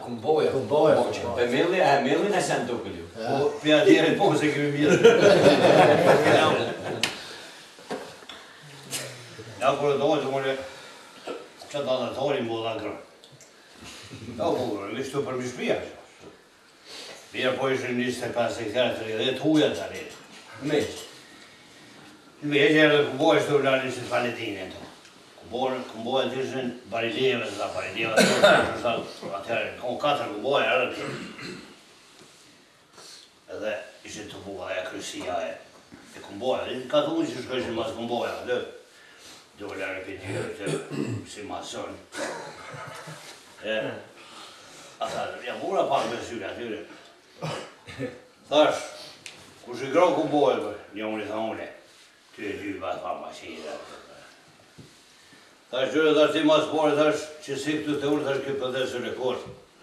Comboja. Emilin näsen tukeli. Och vi har delat på sig grymhet. Jag går då så måste jag ta tar i båda kvar. Ja, och vi står på mig spel. Vi har på ju nyss på sig det tog jag där. Men vi är ju på båda står där i kvaliteten då. Komboja till sin bara leva så att här kom katten på båda är det inte to båda jag krusia det komboja det katoliska skulle man komboja då lär det bli till mason alltså jag bor på andra sidan det där hur ska jag komboja jag vill ha det du var mamma säger där skulle där till maspår där 26 år där skulle på det så rekord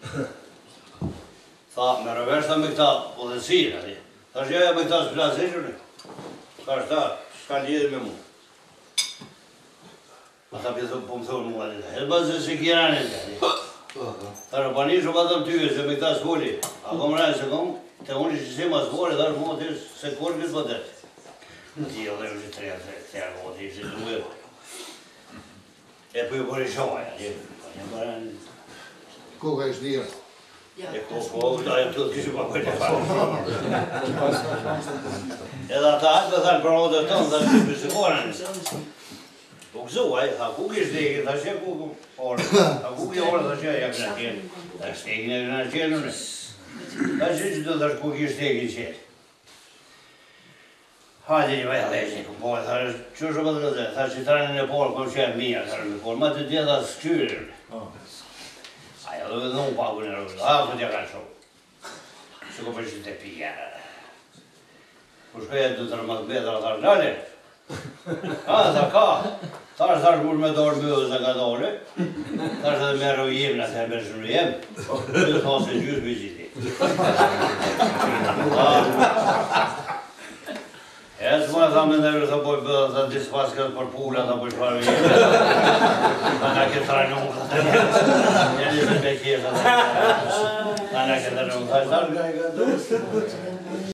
så när det värsta mycket på den sidan där ska jag mycket plats är det första ska ge mig mot att jag blir på så mål det bara så säkert där var ni så vad de tycker så mycket skål jag kommer att så kom det hon inte se maspår där mot det sekund på det det är ju tre och det är så nu jag får ju bara köra jag bara Koga är snitt. Jag får jag tror det bara på det fall. Jag tar det bra då där så går han. Och så har kokisdegen där ska gå och har jag där ska jag grädde. Där stegen är den källan. Där syns det där kokisdegen ser. Har det väl läst på där så så vad det där sitter han på kör mer där på man det där skur. Jag har nog på grund av det. Jag kan så går det inte pia. Hur ska jag då man bättre där där? Så ka. Tar med dålig så kan dålig. Där så mer och givna till personen hem. Du tar sig ljus vid jag som har samman där så på början att diskvaska på poolen där på svarv. Man har inte tagit någon. Jag är lite bekväm. Man har inte tagit någon.